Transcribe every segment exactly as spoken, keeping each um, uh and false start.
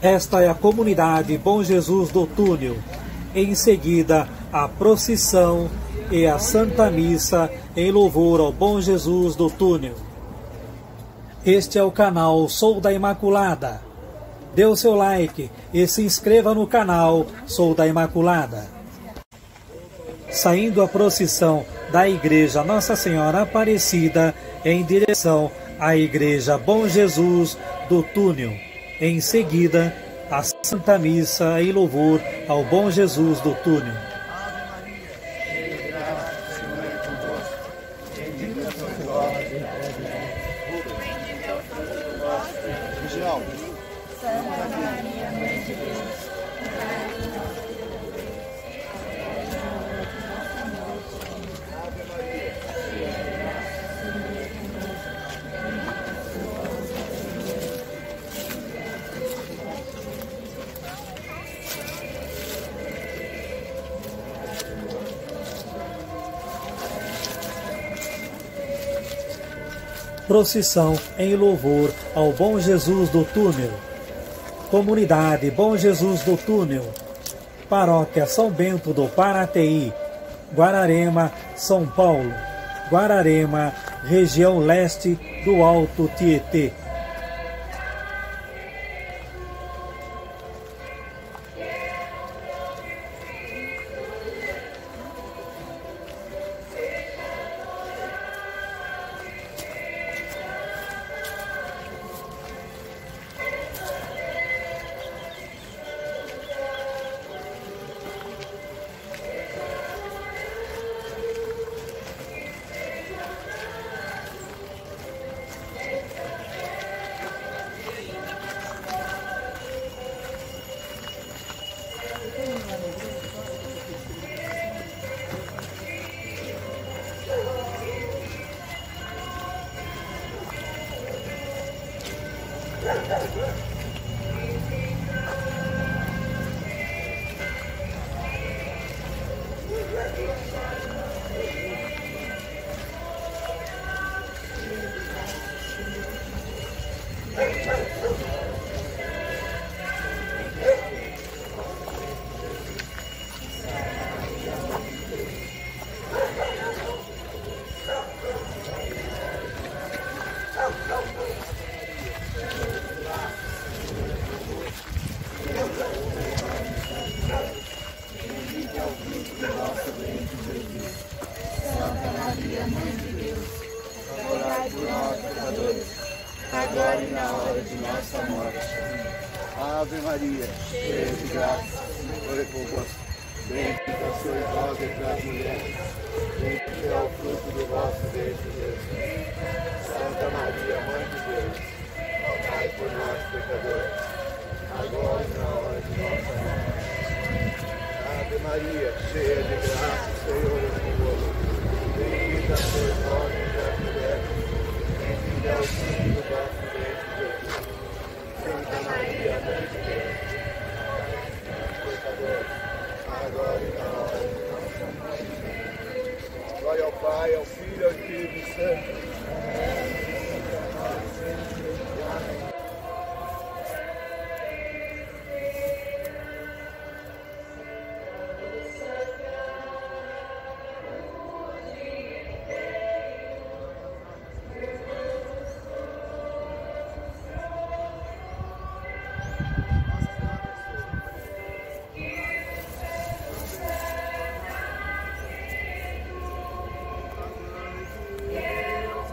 Esta é a comunidade Bom Jesus do Túnel. Em seguida, a procissão e a Santa Missa em louvor ao Bom Jesus do Túnel. Este é o canal Sou da Imaculada. Dê o seu like e se inscreva no canal Sou da Imaculada. Saindo a procissão da Igreja Nossa Senhora Aparecida em direção à Igreja Bom Jesus do Túnel. Em seguida, a Santa Missa em louvor ao Bom Jesus do Túnel. Santa Maria, Mãe de Deus, Procissão em louvor ao Bom Jesus do Túnel. Comunidade Bom Jesus do Túnel. Paróquia São Bento do Paraty, Guararema, São Paulo. Guararema, região leste do Alto Tietê. agora e na hora de nossa morte. Ave Maria, cheia de graça, o Senhor é convosco. Bendita sois vós entre as mulheres, bendito é o fruto do vosso ventre, Jesus. Santa Maria, Mãe de Deus, rogai por nós, pecadores, agora e na hora de nossa morte. Ave Maria, cheia de graça, o Senhor é convosco. Bendita sois vós entre as mulheres, bendito é o fruto do vosso ventre, Jesus. Santa Maria, Mãe de Deus, pecadores, agora e na hora de nossa morte. Glória ao Pai, ao Filho e ao Espírito Santo. Deus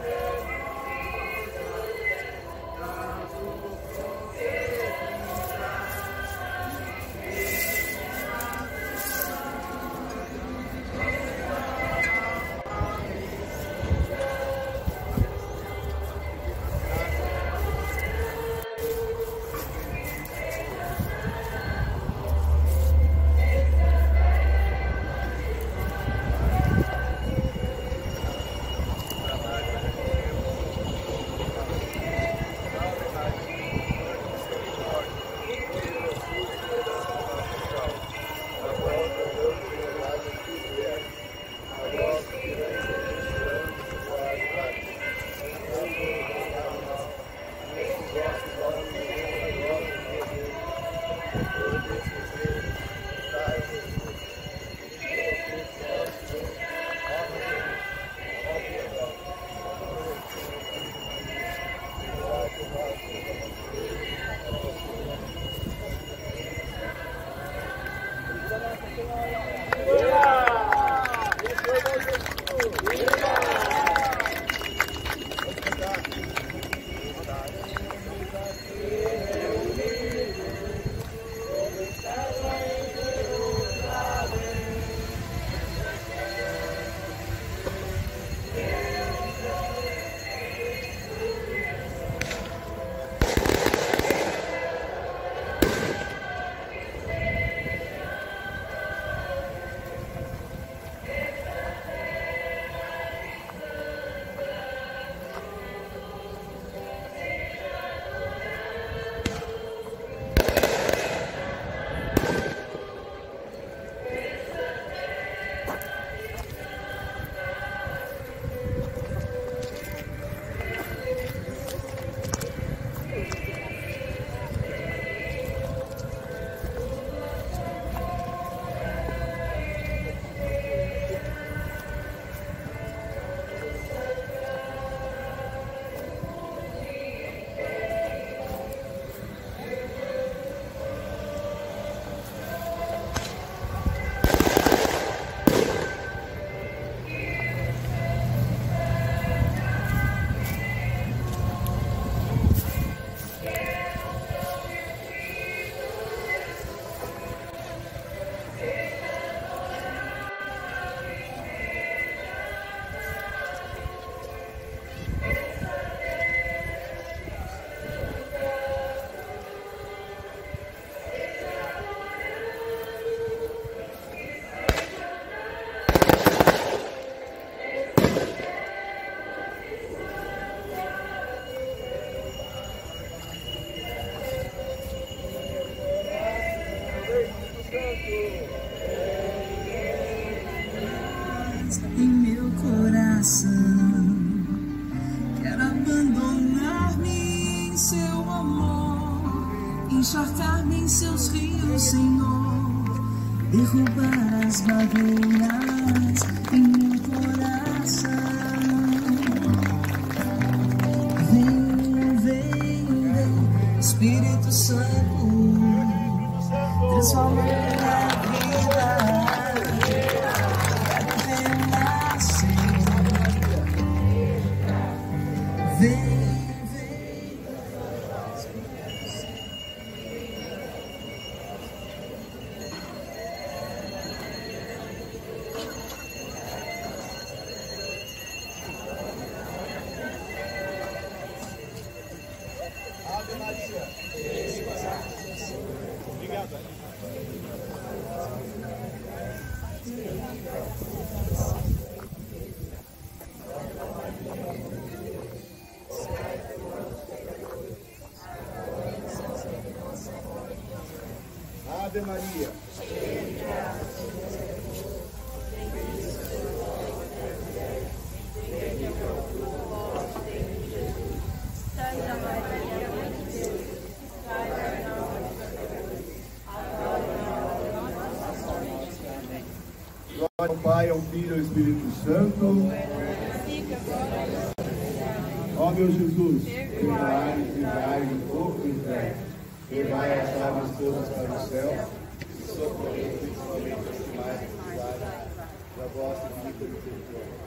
encharcar-me em seus rios, Senhor, derrubar as barreiras em meu coração. Vem, vem, vem, Espírito Santo, transforma minha vida, quero ver nascer. Vem. Ave Maria. Glória ao Pai, ao Filho e ao Espírito Santo. Ó meu Jesus, perdoai, livrai do fogo do inferno. Levai as almas todas para o céu e socorrei principalmente as que mais precisarem da vossa divina misericórdia.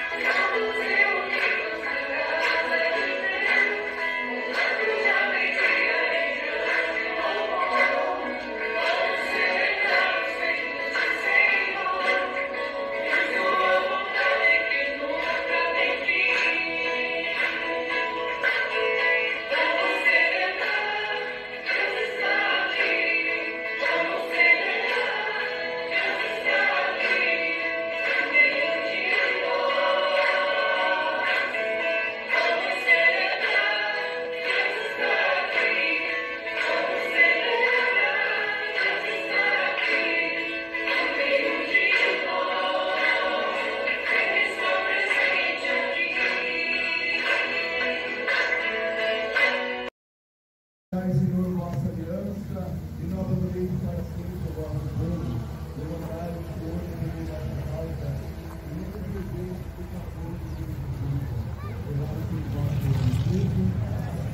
Thank you. Senhor, nossa aliança, e nós adoremos para sempre o vosso povo. Levantai o Senhor em nossa causa, e nunca perdeis o favor de Jesus. Levantai o vosso Espírito.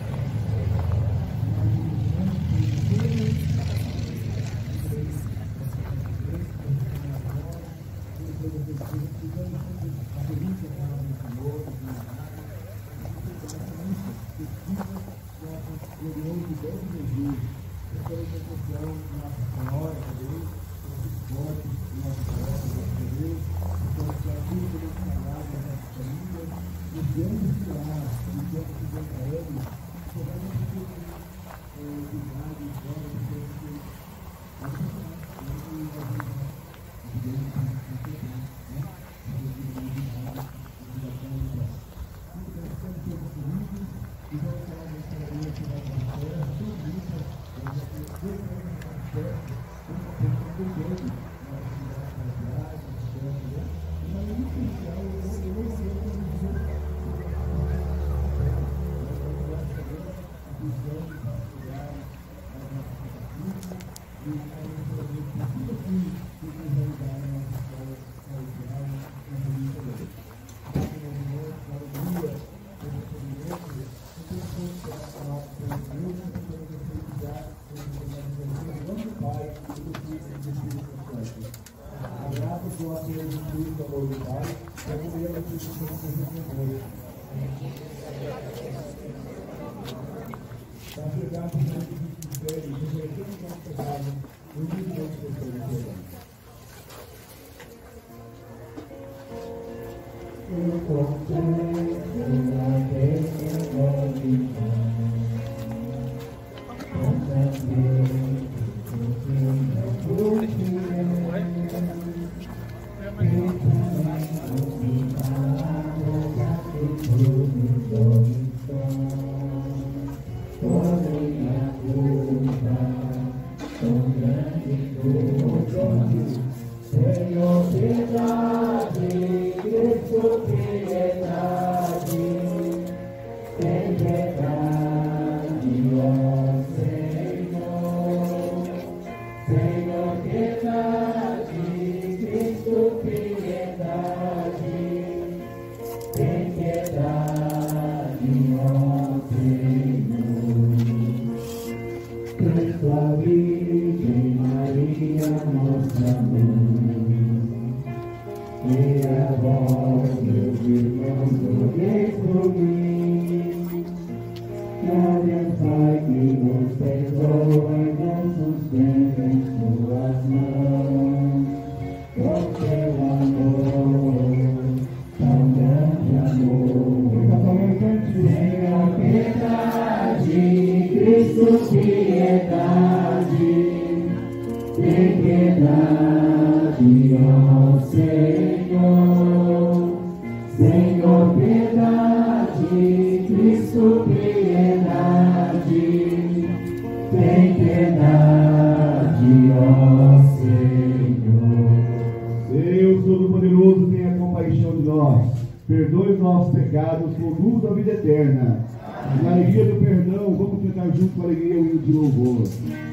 Perdoe os nossos pecados, conduz a vida eterna. Na alegria do perdão, vamos cantar junto com a alegria o hino de louvor.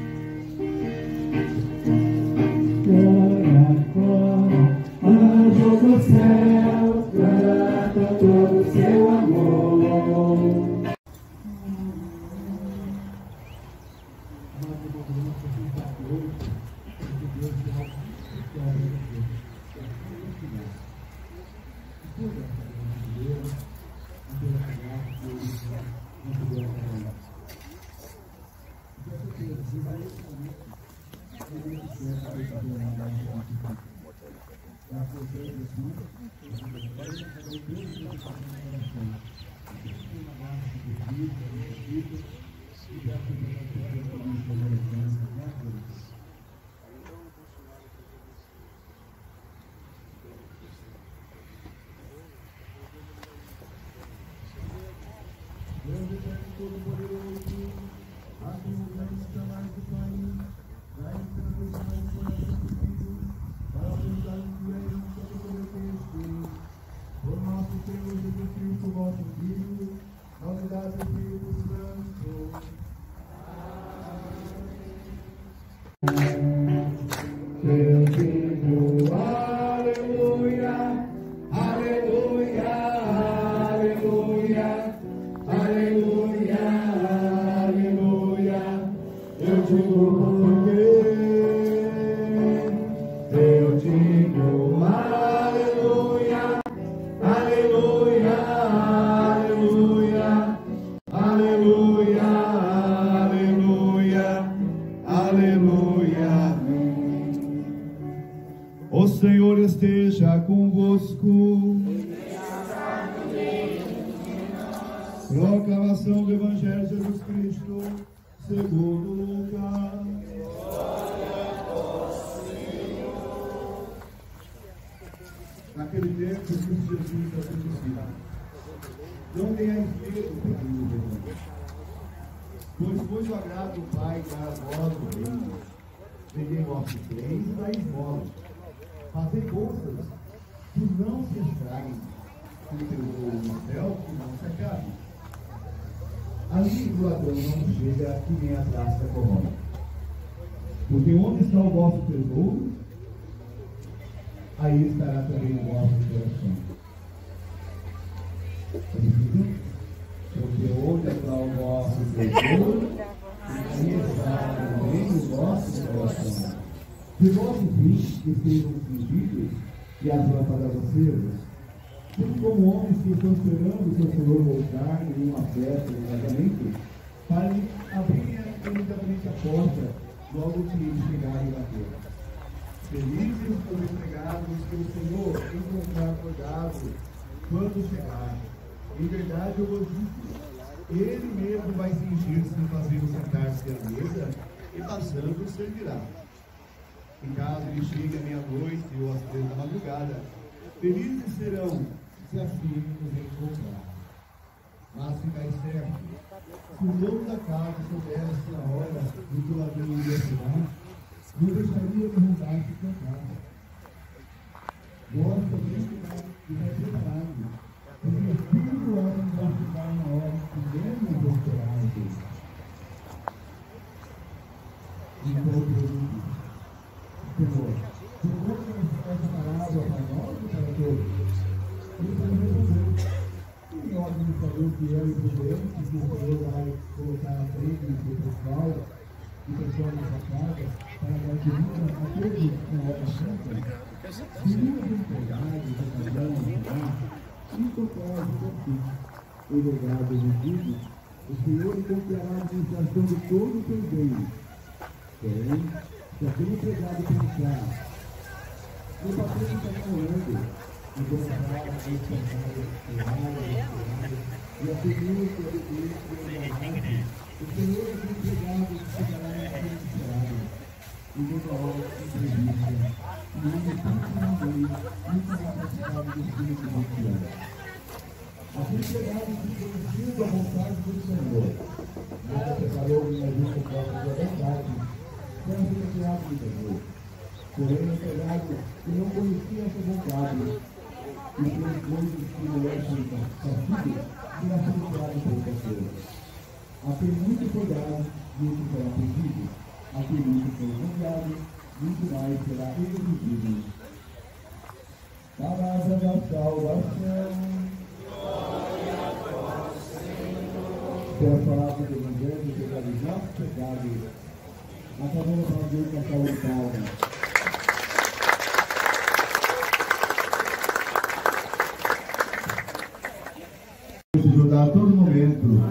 Glória, glória, anjos do céu, canta todo o seu amor. Eu digo aleluia, aleluia, aleluia, aleluia, aleluia. Eu digo porque eu digo aleluia, aleluia, aleluia, aleluia, aleluia, aleluia. O Senhor esteja convosco. Proclamação do Evangelho de Jesus Cristo segundo Lucas. Naquele tempo, disse Jesus aos seus discípulos: não tenhais medo, pequeninos, pois foi do agrado do Pai dar a vós o reino. Vendei vossos bens e dai esmolas. Fazei bolsas que não se estraguem, que tesouro no céu que não se acabe. Ali o ladrão não chega e nem a traça corrompe. Porque onde está o vosso tesouro, aí estará também o vosso coração. Porque onde está o vosso tesouro, aí está também o vosso coração. Se vossos rins estejam cingidos e as lâmpadas acesas, assim como homens que estão esperando o seu Senhor voltar em uma festa, em um casamento, para abrirem imediatamente a porta logo que eles chegarem na terra. Felizes os empregados que o Senhor encontrar acordado quando chegar. Em verdade eu vos digo, ele mesmo vai fingir-se e fazer-o sentar-se à mesa e passando servirá. Em caso ele chegue à meia-noite ou às três da madrugada, felizes serão se assim nos encontrar. Mas ficai certo, se o dono da casa soubesse a hora em que o ladrão iria chegar, não deixaria de roubar-se sua casa. Vós também ficai preparado, porque o Filho do Homem vai chegar na hora que menos esperais. Então eu digo: Senhor, se o mundo não está preparado para nós e para todos, ele vai resolver. E ordem de saber que é o problema, que o Senhor vai colocar à frente do pessoal, do pessoal dessa casa, para dar comida a todos na hora certa. Se os empregados, o patrão, o encontrar o conflito, o legado vendido, o Senhor confiará a administração de todo o seu bem. Porém, se aquele empregado pensar, o patrão está falando, e começar a descansar, e assumir o seu dever e a o Senhor dos empregados ficará desesperado, e toda hora entrevista, e ele continuamente nunca vai participar do Espírito de Deus. Os empregados se conheciam a vontade do Senhor, nada preparou minha vida própria da vontade, são recriados de Deus. Porém, o empregado que não conhecia essa vontade, e fez coisas que não eram castigo, será recriado pelo pastor. A quem muito foi dado, muito será pedido. A quem muito foi confiado, muito mais será exigido. Palavra da salvação. Glória a vós, Senhor. Quero falar do Evangelho, pegar os nossos pecados. Acabamos para Deus com a saúde calma. A todo momento.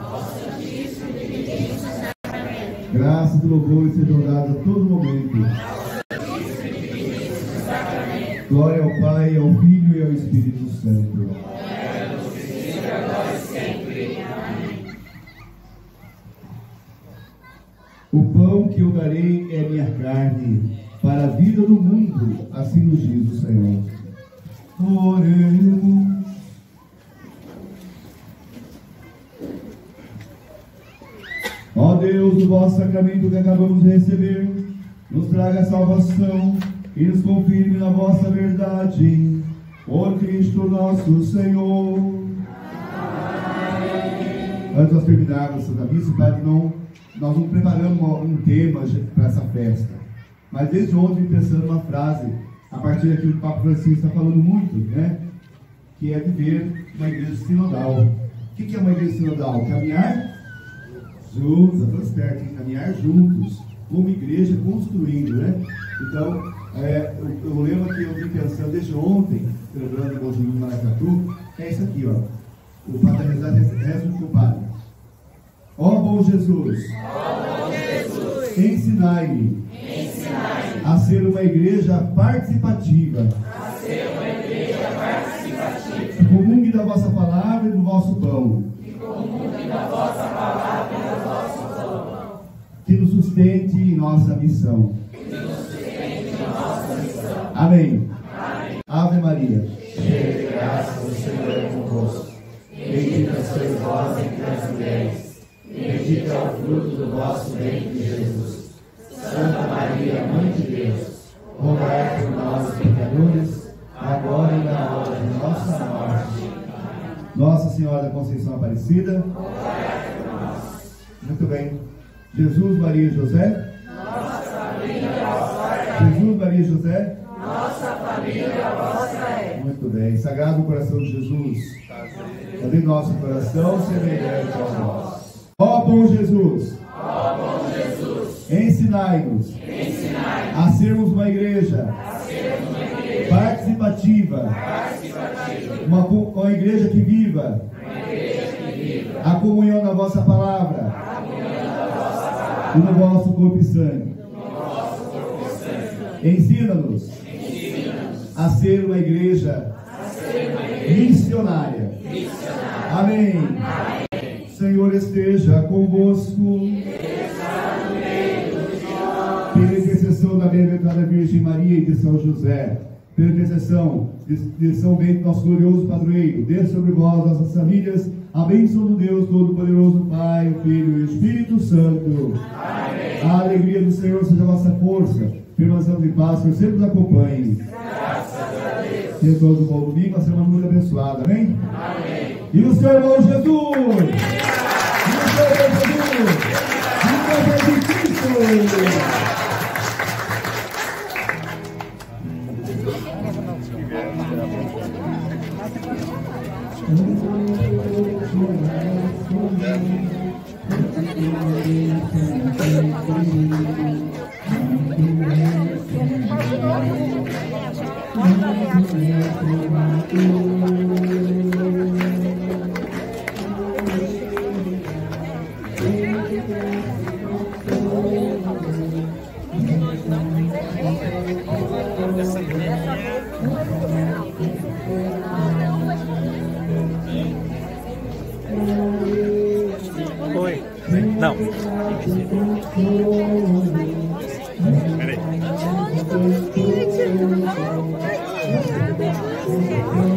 Graças e louvores sejam dados a todo momento. Glória ao Pai, ao Filho e ao Espírito Santo. O pão que eu darei é minha carne, para a vida do mundo, assim nos diz o Senhor. Oremos. Ó Deus, o vosso sacramento que acabamos de receber, nos traga salvação e nos confirme na vossa verdade. Por Cristo nosso Senhor. Amém. Antes de nós terminarmos a Santa Missa, Padre, não, nós não preparamos um tema para essa festa. Mas desde ontem pensando uma frase, a partir daquilo que o Papa Francisco está falando muito, né? Que é viver uma igreja sinodal. O que é uma igreja sinodal? Caminhar juntos, todos perto, caminhar juntos, como igreja construindo, né? Então, é, o, o lema que eu vim pensando desde ontem, celebrando o Bom Jesus no Maracatu, é isso aqui, ó. O Padre rezar reza com o Padre. Ó bom Jesus, Ó bom Jesus, ensinai-me ensinai-me a ser uma igreja participativa. a ser uma igreja participativa. Comungue da vossa palavra e do vosso pão. Que comungue da vossa palavra e do vosso pão. Que nos sustente em nossa missão. Que nos sustente em nossa missão. Amém. Amém. Ave Maria. Cheia de graça, o Senhor é convosco. Bendita sois vós entre as mulheres. Bendito é o fruto do vosso ventre, Jesus. Santa Maria, Mãe de Deus, rogai por nós, pecadores, agora e na hora de nossa morte. Nossa Senhora da Conceição Aparecida. Muito bem. Jesus, Maria e José. Nossa família vossa é. Jesus, Maria e José. Nossa família vossa é. Muito bem. Sagrado coração de Jesus, fazei nosso coração semelhante ao vosso. Ó bom Jesus, Ó bom Jesus, ensinai-nos ensinai-nos a sermos uma igreja a sermos uma igreja participativa, participativa, uma, co- uma igreja que viva uma igreja que viva a comunhão da vossa palavra a comunhão da vossa palavra e no vosso corpo e sangue. no vosso corpo e sangue. Ensina-nos Ensina-nos a ser uma igreja a ser uma igreja missionária. missionária. Amém. Amém. Senhor esteja convosco. Pela intercessão da bem-aventurada Virgem Maria e de São José, pela intercessão de, de São Bento, nosso glorioso padroeiro, desça sobre vós, nossas famílias, a bênção do Deus Todo-Poderoso, Pai, o Filho e o Espírito Santo. Amém. A alegria do Senhor seja a vossa força. Permaneçamos em paz, que o Senhor nos acompanhe. Graças a Deus. Tenha todos um bom domingo, uma semana muito abençoada. Amém? Amém. E o Senhor bom Jesus! E o Senhor bom Jesus! E o Senhor de Cristo! Oi. Não. Peraí.